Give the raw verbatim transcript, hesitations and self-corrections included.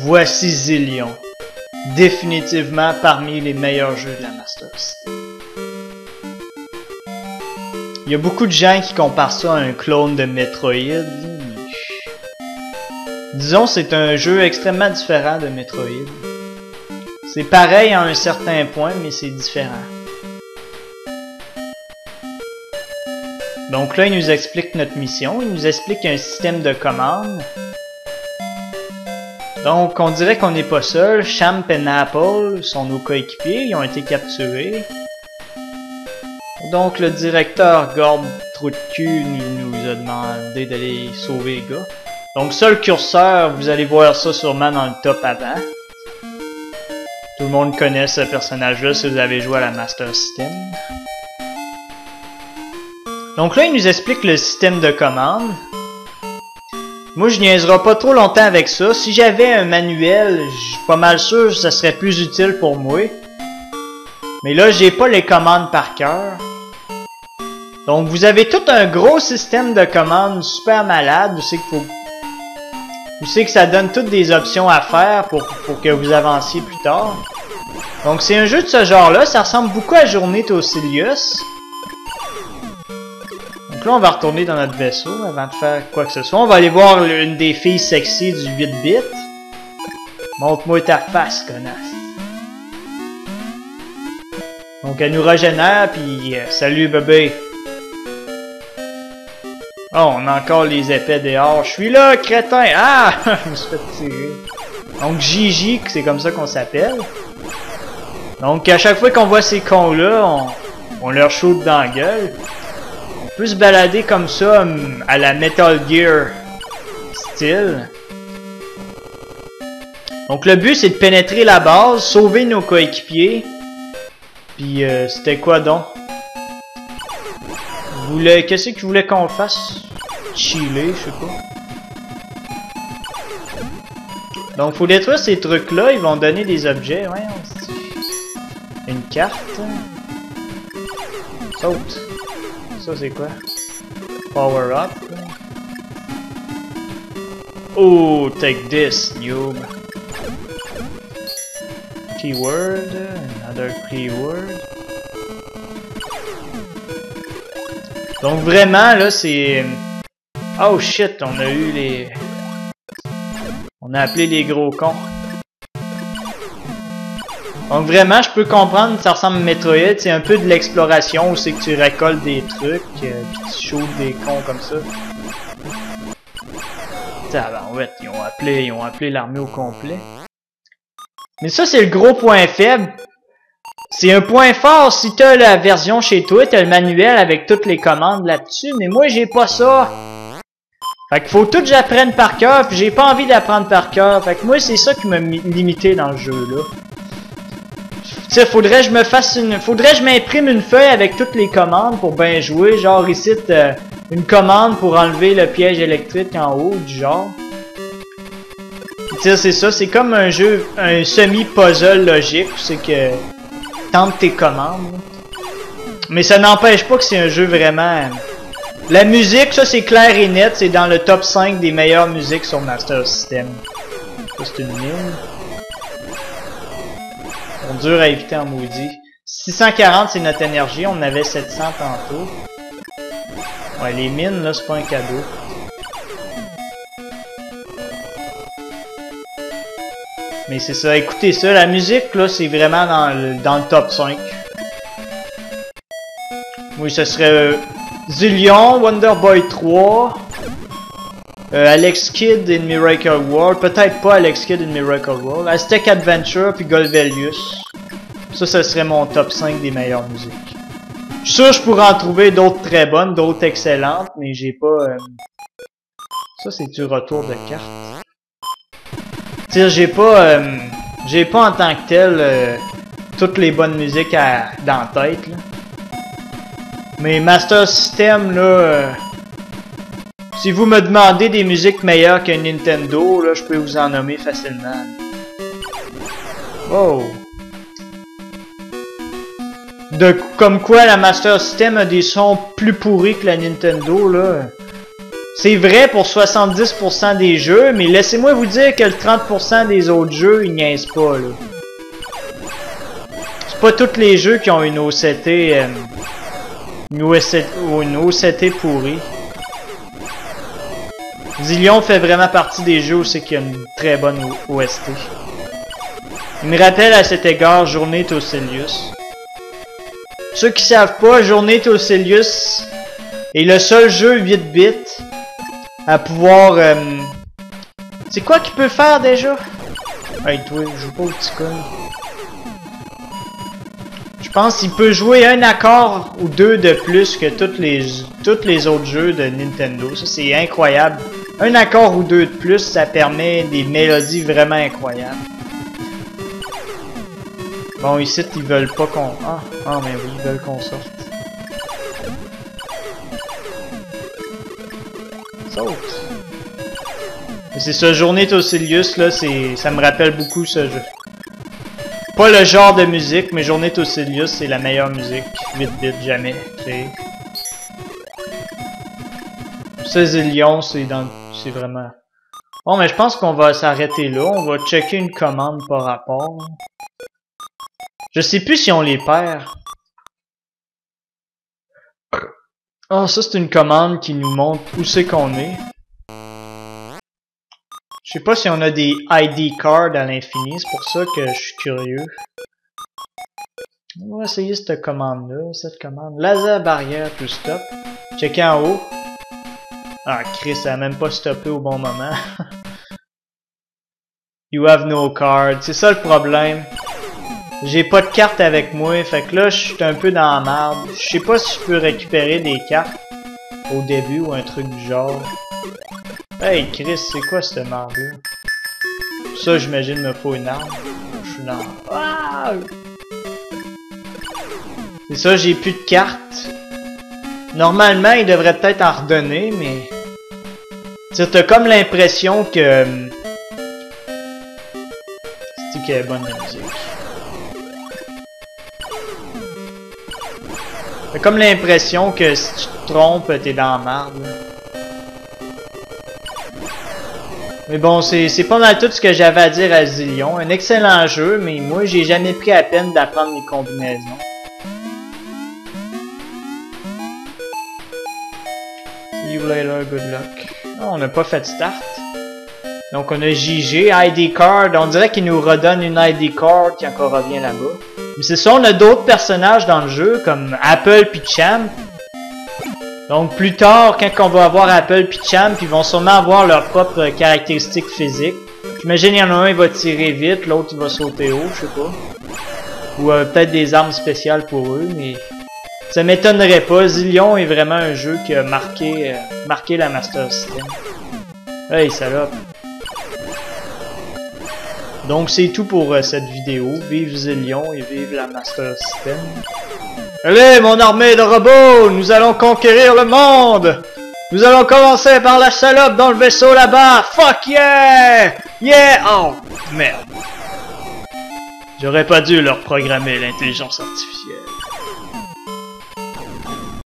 voici Zillion. Définitivement parmi les meilleurs jeux de la Master System. Il y a beaucoup de gens qui comparent ça à un clone de Metroid. Disons, c'est un jeu extrêmement différent de Metroid. C'est pareil à un certain point, mais c'est différent. Donc là, il nous explique notre mission. Il nous explique un système de commande. Donc, on dirait qu'on n'est pas seul. Champ et Apple sont nos coéquipiers. Ils ont été capturés. Donc, le directeur Gorb Trou de cul nous, nous a demandé d'aller sauver les gars. Donc, ça, le curseur, vous allez voir ça sûrement dans le top avant. Tout le monde connaît ce personnage-là si vous avez joué à la Master System. Donc là, il nous explique le système de commande. Moi, je niaiserai pas trop longtemps avec ça. Si j'avais un manuel, je suis pas mal sûr que ça serait plus utile pour moi. Mais là, j'ai pas les commandes par cœur. Donc, vous avez tout un gros système de commandes super malade. Vous savez qu'il faut... Vous savez que ça donne toutes des options à faire pour, pour que vous avanciez plus tard. Donc, c'est un jeu de ce genre-là. Ça ressemble beaucoup à Journée Tosilius. Donc là, on va retourner dans notre vaisseau avant de faire quoi que ce soit. On va aller voir une des filles sexy du huit bits. Montre-moi ta face, connasse. Donc, elle nous régénère, puis euh, salut bébé. Oh, on a encore les épées dehors. Je suis là, crétin! Ah! Je me suis fait tirer. Donc, Gigi, c'est comme ça qu'on s'appelle. Donc, à chaque fois qu'on voit ces cons-là, on, on leur shoot dans la gueule. On peut se balader comme ça, à la Metal Gear style. Donc, le but, c'est de pénétrer la base, sauver nos coéquipiers. Puis, euh, c'était quoi donc? Voulait... Qu'est-ce qu'il voulait qu'on fasse? Chiller, je sais pas. Donc, faut détruire ces trucs-là, ils vont donner des objets. Ouais, on... Une carte. Saute. Ça, c'est quoi? Power up. Oh, take this, noob. Keyword. Another keyword. Donc vraiment, là, c'est... Oh shit, on a eu les... On a appelé les gros cons. Donc vraiment, je peux comprendre, ça ressemble à Metroid, c'est un peu de l'exploration où c'est que tu récoltes des trucs, euh, pis tu shoots des cons comme ça. Tabarouette, ils ont appelé, ils ont appelé l'armée au complet. Mais ça, c'est le gros point faible. C'est un point fort si t'as la version chez toi, t'as le manuel avec toutes les commandes là-dessus, mais moi j'ai pas ça. Fait qu'il faut tout que j'apprenne par cœur, puis j'ai pas envie d'apprendre par cœur. Fait que moi c'est ça qui m'a limité dans le jeu-là. Tu sais, faudrait que je me fasse une... Faudrait que je m'imprime une feuille avec toutes les commandes pour bien jouer. Genre ici, euh, une commande pour enlever le piège électrique en haut, du genre. Tu sais, c'est ça, c'est comme un jeu, un semi-puzzle logique, où c'est que... Tente tes commandes. Mais ça n'empêche pas que c'est un jeu vraiment... La musique, ça c'est clair et net, c'est dans le top cinq des meilleures musiques sur Master System. Ça c'est une mine. On dur à éviter en maudit. six cent quarante c'est notre énergie, on avait sept cents tantôt. Ouais, les mines là c'est pas un cadeau. Mais c'est ça, écoutez ça, la musique là c'est vraiment dans le, dans le top cinq. Oui, ce serait euh, Zillion, Wonder Boy trois, euh, Alex Kidd in Miracle World, peut-être pas Alex Kidd in Miracle World, Aztec Adventure puis Golvelius. Ça, ce serait mon top cinq des meilleures musiques. Je suis sûr que je pourrais en trouver d'autres très bonnes, d'autres excellentes, mais j'ai pas... Euh... Ça, c'est du retour de carte. J'ai pas, euh, j'ai pas en tant que tel euh, toutes les bonnes musiques à, dans la tête. Là. Mais Master System, là, euh, si vous me demandez des musiques meilleures qu'un Nintendo, là, je peux vous en nommer facilement. Oh! De, comme quoi la Master System a des sons plus pourris que la Nintendo, là. C'est vrai pour soixante-dix pour cent des jeux, mais laissez-moi vous dire que le trente pour cent des autres jeux, ils niaisent pas, là. C'est pas tous les jeux qui ont une O C T... Euh, une O C T, une O C T pourrie. Zillion fait vraiment partie des jeux où c'est qu'il y a une très bonne O S T. Il me rappelle à cet égard Journée Toselius. Ceux qui savent pas, Journée Toselius est le seul jeu huit bits à pouvoir... Euh... C'est quoi qu'il peut faire déjà? Hey toi, je joue pas au petit con. Je pense qu'il peut jouer un accord ou deux de plus que tous les, tous les autres jeux de Nintendo. Ça c'est incroyable. Un accord ou deux de plus, ça permet des mélodies vraiment incroyables. Bon, ici, ils veulent pas qu'on... Ah, ah, mais oui, ils veulent qu'on sorte. Saute. Mais c'est ce Journée Toselius, là, c'est... ça me rappelle beaucoup ce jeu. Pas le genre de musique, mais Journée Toselius, c'est la meilleure musique huit bits jamais créée. Ce Zillion, c'est dans... c'est vraiment... Bon, mais je pense qu'on va s'arrêter là. On va checker une commande par rapport. Je sais plus si on les perd. Ah, ça c'est une commande qui nous montre où c'est qu'on est. Je sais pas si on a des I D cards à l'infini, c'est pour ça que je suis curieux. On va essayer cette commande-là, cette commande. Laser barrière to stop. Checker en haut. Ah, Chris, ça a même pas stoppé au bon moment. You have no card. C'est ça le problème. J'ai pas de carte avec moi, fait que là, je suis un peu dans la merde. Je sais pas si je peux récupérer des cartes au début ou un truc du genre. Hey, Chris, c'est quoi cette merde-là? Ça, j'imagine, me faut une arme. Je suis dans... Ah! C'est ça, j'ai plus de cartes. Normalement, il devrait peut-être en redonner, mais... Tu t'as comme l'impression que... C'est qu'il y a bonne musique. T'as comme l'impression que si tu te trompes, t'es dans la merde. Mais bon, c'est pas mal tout ce que j'avais à dire à Zillion. Un excellent jeu, mais moi, j'ai jamais pris la peine d'apprendre les combinaisons. See you later, good luck. Oh, on n'a pas fait de start. Donc on a J G, I D card. On dirait qu'il nous redonne une I D card qui encore revient là-bas. Mais c'est ça, on a d'autres personnages dans le jeu, comme Apple pis Champ. Donc plus tard, quand on va avoir Apple pis Champ, ils vont sûrement avoir leurs propres caractéristiques physiques. J'imagine il y en a un, il va tirer vite, l'autre il va sauter haut, je sais pas. Ou euh, peut-être des armes spéciales pour eux, mais... Ça m'étonnerait pas, Zillion est vraiment un jeu qui a marqué, euh, marqué la Master System. Hey, salope. Donc c'est tout pour euh, cette vidéo. Vive Zillion et vive la Master System. Allez, mon armée de robots, nous allons conquérir le monde. Nous allons commencer par la salope dans le vaisseau là-bas. Fuck yeah! Yeah! Oh, merde. J'aurais pas dû leur programmer l'intelligence artificielle.